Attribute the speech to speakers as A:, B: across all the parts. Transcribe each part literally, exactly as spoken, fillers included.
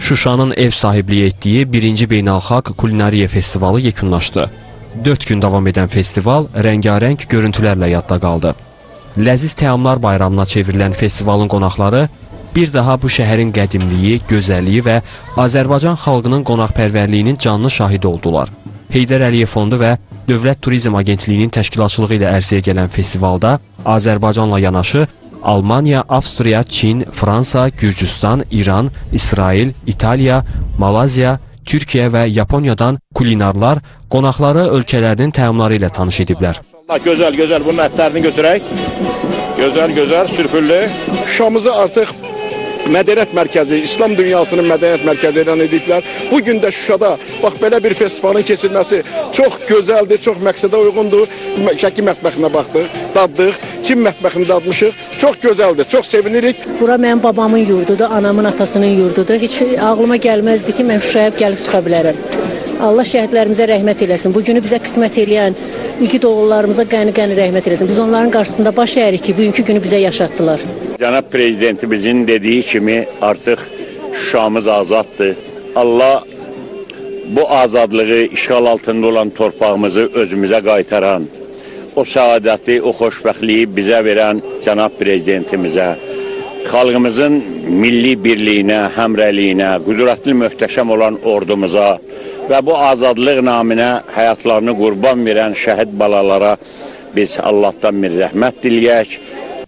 A: Şuşanın ev sahibliyi etdiyi birinci Beynəlxalq Kulinariya Festivalı yekunlaşdı. Dörd gün davam edən festival rəngarəng görüntülərlə yadda qaldı. Ləziz təamlar bayramına çevrilən festivalın qonaqları bir daha bu şəhərin qədimliyi, gözəlliyi və Azərbaycan xalqının qonaqpərvərliyinin canlı şahidi oldular. Heydər Əliyev Fondu və Dövlət Turizm Agentliyinin təşkilatçılığı ilə ərsəyə gələn festivalda Azərbaycanla yanaşı Almaniya, Avstriya, Çin, Fransa, Gürcüstan, İran, İsrail, İtaliya, Malaziya, Türkiyə və Yaponiyadan kulinarlar qonaqları ölkələrinin təamları ilə tanış ediblər.
B: Gözəl, gözəl. Bunun ətlərini götürək. Gözəl, gözəl, sürpüllü. Şuşamızı artıq mədəniyyət mərkəzi, İslam dünyasının mədəniyyət mərkəzi elan ediblər. Bugün də Şuşada bax belə bir festivalın keçirilməsi çox gözəldir, çox məqsədə uyğundur. Şəki mətbəxinə baxdıq, daddıq, Çin mətbəxini dadmışıq. Çox gözəldir, çox sevinirik.
C: Bura mənim babamın yurdudur, anamın atasının yurdudur. Heç ağlıma gəlməzdi ki, mən Şuşaya gəlib çıxa bilərəm. Allah şəhidlərimizə rəhmət eləsin. Bugünü bizə qismət eləyən igid oğullarımıza qəni-qəni rəhmət eləsin. Biz onların qarşısında baş əyirik ki, bugünkü günü bizə yaşatdılar.
D: Cənab Prezidentimizin dediyi kimi artıq Şuşamız azaddır. Allah bu azadlığı işğal altında olan torpağımızı özümüzə qaytaran, o səadəti, o xoşbəxtliyi bizə verən Cənab Prezidentimizə, xalqımızın milli birliyinə, həmrəliyinə, qüdrətli möhtəşəm olan ordumuza və bu azadlıq naminə həyatlarını qurban verən şəhid balalara biz Allahdan bir rəhmət diləyək.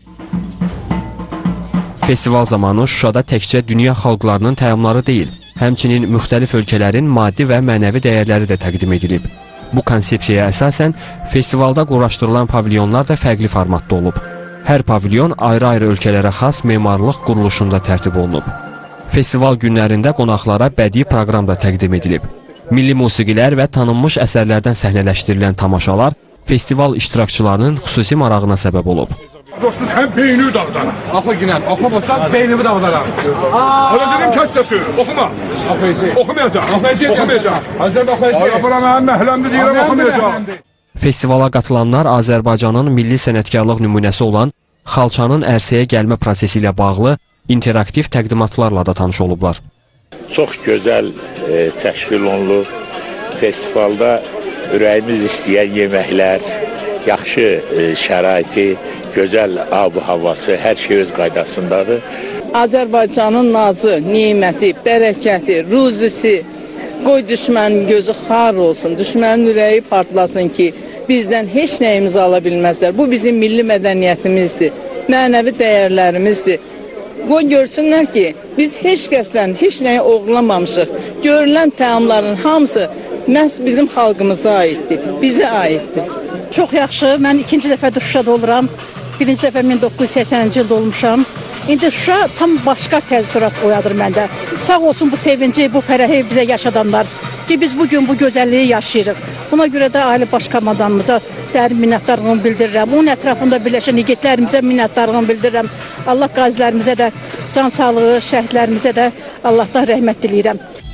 A: Festival zamanı Şuşada təkcə dünya xalqlarının təamları deyil, həmçinin müxtəlif ölkələrin maddi və mənəvi dəyərləri də təqdim edilib. Bu konsepsiyaya əsasən festivalda quraşdırılan pavilyonlar da fərqli formatda olub. Hər pavilyon ayrı-ayrı ölkələrə xas memarlıq quruluşunda tərtib olunub. Festival günlərində qonaqlara bədii proqram da təqdim edilib. Milli musiqilər və tanınmış əsərlərdən səhnələşdirilən tamaşalar festival iştirakçılarının xüsusi marağına səbəb olub.
E: Dostu sən beynini dağıdaram. Oxu günən, oxumursan beynimi dağıdaram. Öyle dedim kəs oxuma. Oxumayacaq, oxumayacaq. Ay, bura mənim məhləmdir deyirəm, oxumayacaq.
A: Festivala qatılanlar Azərbaycanın milli sənətkarlıq nümunəsi olan xalçanın ərsəyə gəlmə prosesi ilə bağlı interaktiv təqdimatlarla da tanış olublar.
D: Çox gözəl e, təşkil olunur. Festivalda ürəyimiz istəyən yeməklər, yaxşı e, şəraiti, gözəl ab-ı havası, hər şey öz qaydasındadır.
F: Azərbaycanın nazı, niməti, bərəkəti, ruzisi, qoy düşmənin gözü xar olsun, düşmənin ürəyi partlasın ki, bizdən heç nəyimizi ala bilməzlər. Bu bizim milli mədəniyyətimizdir, mənəvi dəyərlərimizdir. Qoy görsünlər ki, biz heç kəsdən heç nəyi oğurlamamışıq. Görülən təamların hamısı məhz bizim xalqımıza aiddir, bizə aiddir.
C: Çox yaxşı, mən ikinci dəfədir Şuşada oluram. Birinci dəfə min doqquz yüz səksəninci ildə olmuşam. İndi Şuşa tam başqa təəssürat oyadır məndə. Sağ olsun bu sevinci, bu fərəhi bizə yaşadanlar ki, biz bugün bu gözəlliyi yaşayırıq. Buna görə də Ali Baş Komandanımıza dərin minnətdarlığımı bildirirəm. Onun ətrafında birləşən igidlərimizə minnətdarlığımı bildirirəm. Allah qazilərimizə də can sağlığı, şəhidlərimizə də Allahdan rəhmət diləyirəm.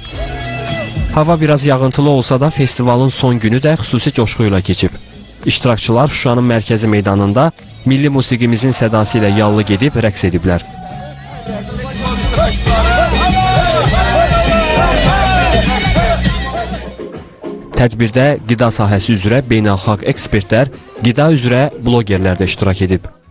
A: Hava biraz yağıntılı olsa da festivalın son günü də xüsusi coşqu ilə keçib. İştirakçılar Şuşanın mərkəzi meydanında milli musiqimizin sədası ilə yallı gedib rəqs ediblər. Tədbirdə qida sahəsi üzrə beynəlxalq ekspertlər, qida üzrə blogerlər də iştirak edib.